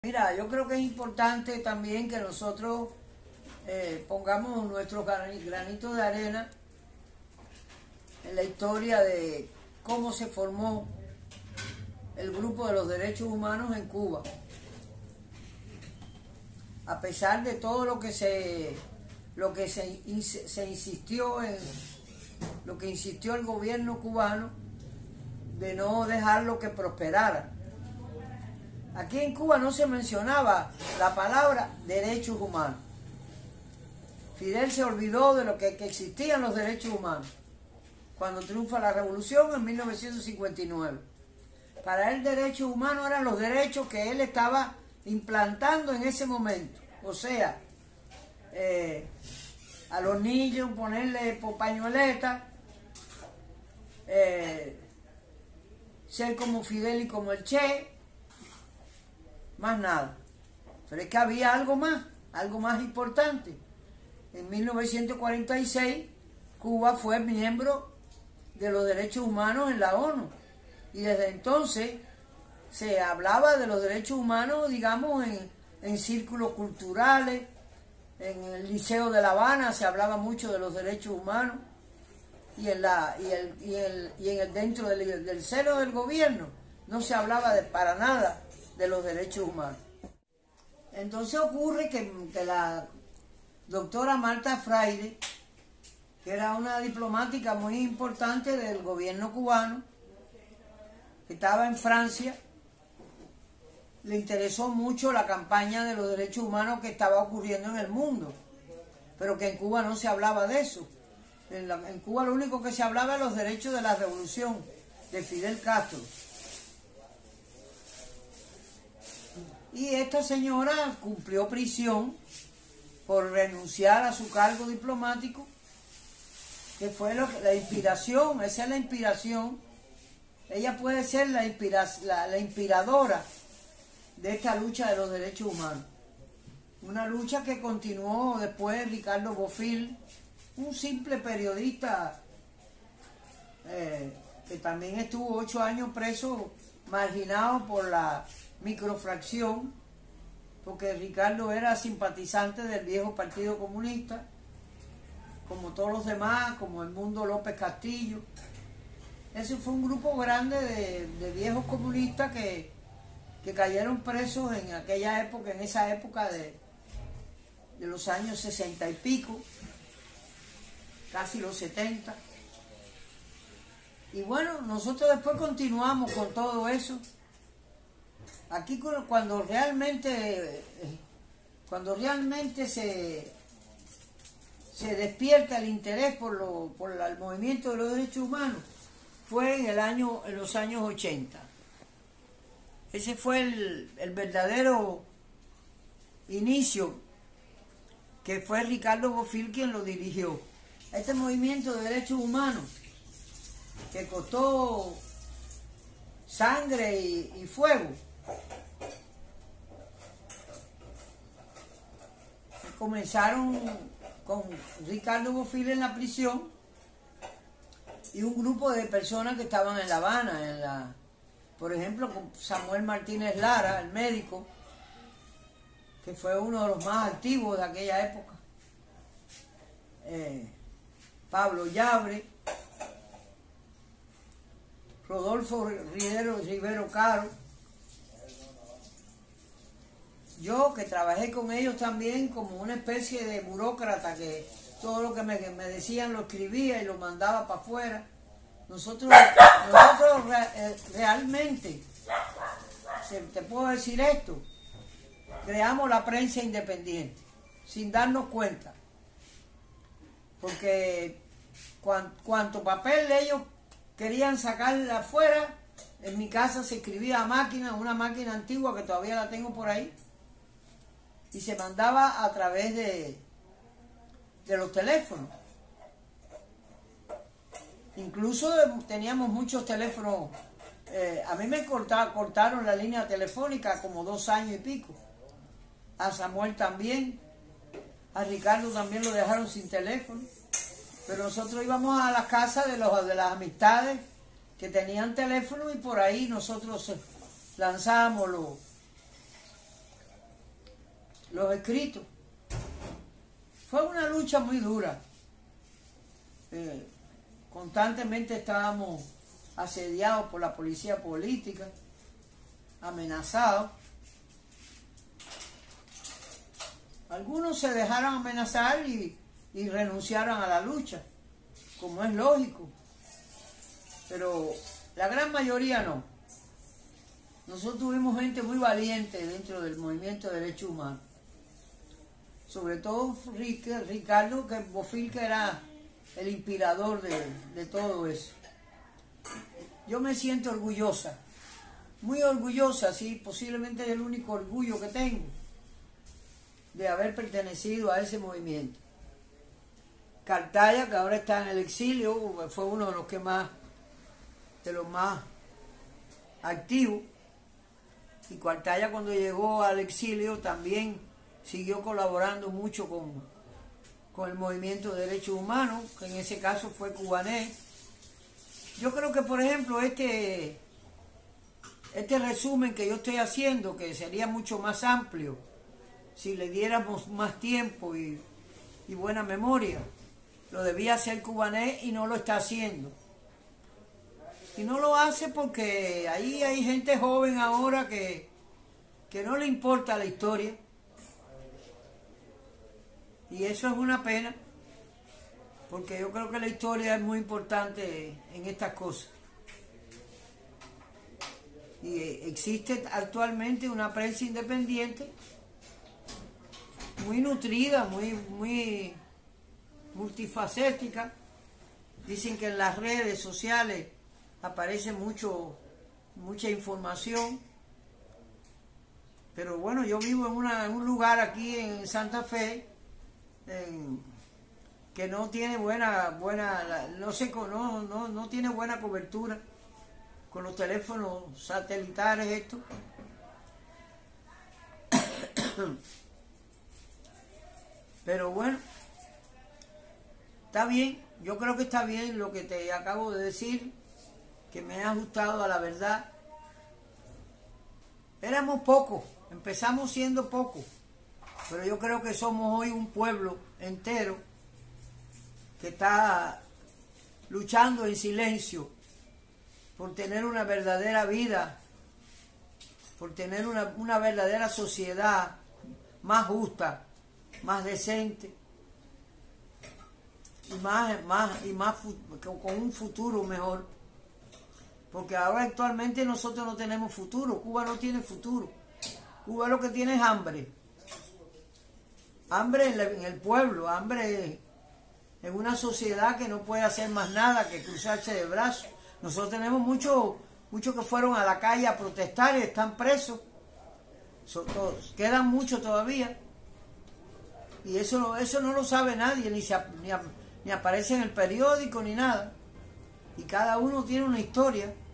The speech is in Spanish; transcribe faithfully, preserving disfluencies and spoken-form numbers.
Mira, yo creo que es importante también que nosotros eh, pongamos nuestro granito de arena en la historia de cómo se formó el grupo de los derechos humanos en Cuba. A pesar de todo lo que se lo que se, se insistió en lo que insistió el gobierno cubano de no dejarlo que prosperara. Aquí en Cuba no se mencionaba la palabra derechos humanos. Fidel se olvidó de lo que, que existían los derechos humanos cuando triunfa la revolución en mil novecientos cincuenta y nueve. Para él derechos humanos eran los derechos que él estaba implantando en ese momento. O sea, eh, a los niños ponerle pañoleta, eh, ser como Fidel y como el Che, más nada. Pero es que había algo más, algo más importante. En mil novecientos cuarenta y seis, Cuba fue miembro de los derechos humanos en la ONU. Y desde entonces se hablaba de los derechos humanos, digamos, en, en círculos culturales. En el Liceo de La Habana se hablaba mucho de los derechos humanos. Y en, la, y el, y el, y en el dentro del, del seno del gobierno no se hablaba de, para nada de los derechos humanos. Entonces ocurre que, que la doctora Marta Freire, que era una diplomática muy importante del gobierno cubano, que estaba en Francia, le interesó mucho la campaña de los derechos humanos que estaba ocurriendo en el mundo, pero que en Cuba no se hablaba de eso. En, la, en Cuba lo único que se hablaba de los derechos de la revolución de Fidel Castro. Y esta señora cumplió prisión por renunciar a su cargo diplomático, que fue lo, la inspiración, esa es la inspiración. Ella puede ser la, inspira, la, la inspiradora de esta lucha de los derechos humanos. Una lucha que continuó después Ricardo Bofill, un simple periodista eh, que también estuvo ocho años preso, marginado por la microfracción, porque Ricardo era simpatizante del viejo Partido Comunista, como todos los demás, como el Mundo López Castillo. Ese fue un grupo grande de, de viejos comunistas que, que cayeron presos en aquella época, en esa época de, de los años sesenta y pico, casi los setenta. Y bueno, nosotros después continuamos con todo eso. Aquí cuando realmente, cuando realmente se, se despierta el interés por, lo, por el movimiento de los derechos humanos, fue en, el año, en los años ochenta. Ese fue el, el verdadero inicio, que fue Ricardo Bofill quien lo dirigió. Este movimiento de derechos humanos, que costó sangre y, y fuego, comenzaron con Ricardo Bofill en la prisión y un grupo de personas que estaban en La Habana, en la, por ejemplo, con Samuel Martínez Lara, el médico, que fue uno de los más activos de aquella época, eh, Pablo Llabre, Rodolfo Rivero, Rivero Caro, yo que trabajé con ellos también como una especie de burócrata, que todo lo que me, me decían lo escribía y lo mandaba para afuera. Nosotros, nosotros re, realmente, te puedo decir esto, creamos la prensa independiente, sin darnos cuenta. Porque cuan, cuanto papel ellos querían sacar afuera, en mi casa se escribía a máquina, una máquina antigua que todavía la tengo por ahí, y se mandaba a través de, de los teléfonos. Incluso teníamos muchos teléfonos. Eh, a mí me corta, cortaron la línea telefónica como dos años y pico. A Samuel también. A Ricardo también lo dejaron sin teléfono. Pero nosotros íbamos a las casas de, los, de las amistades que tenían teléfono y por ahí nosotros lanzábamos los, los escritos. Fue una lucha muy dura. Eh, constantemente estábamos asediados por la policía política, amenazados. Algunos se dejaron amenazar y, y renunciaron a la lucha, como es lógico. Pero la gran mayoría no. Nosotros tuvimos gente muy valiente dentro del movimiento de derechos humanos. Sobre todo Ricardo Bofill, que era el inspirador de, de todo eso. Yo me siento orgullosa, muy orgullosa, sí, posiblemente es el único orgullo que tengo de haber pertenecido a ese movimiento. Cartaya, que ahora está en el exilio, fue uno de los que más, de los más activos. Y Cartaya, cuando llegó al exilio, también siguió colaborando mucho con, con el movimiento de derechos humanos, que en ese caso fue cubanés. Yo creo que, por ejemplo, este, este resumen que yo estoy haciendo, que sería mucho más amplio si le diéramos más tiempo y, y buena memoria, lo debía hacer cubanés y no lo está haciendo. Y no lo hace porque ahí hay gente joven ahora que, que no le importa la historia. Y eso es una pena, porque yo creo que la historia es muy importante en estas cosas. Y existe actualmente una prensa independiente muy nutrida, muy, muy multifacética. Dicen que en las redes sociales aparece mucho, mucha información. Pero bueno, yo vivo en, una, en un lugar aquí en Santa Fe en, que no tiene buena, buena no, sé, no, no, no tiene buena cobertura con los teléfonos satelitales estos. Pero bueno, está bien, yo creo que está bien lo que te acabo de decir, que me he ajustado a la verdad. Éramos pocos, empezamos siendo pocos, pero yo creo que somos hoy un pueblo entero que está luchando en silencio por tener una verdadera vida, por tener una, una verdadera sociedad más justa, más decente y más, más, y más con un futuro mejor. Porque ahora actualmente nosotros no tenemos futuro, Cuba no tiene futuro. Cuba lo que tiene es hambre. Hambre en, la, en el pueblo, hambre en una sociedad que no puede hacer más nada que cruzarse de brazos. Nosotros tenemos muchos muchos que fueron a la calle a protestar y están presos. Son todos, quedan muchos todavía. Y eso, eso no lo sabe nadie, ni, se, ni, ni aparece en el periódico ni nada. Y cada uno tiene una historia.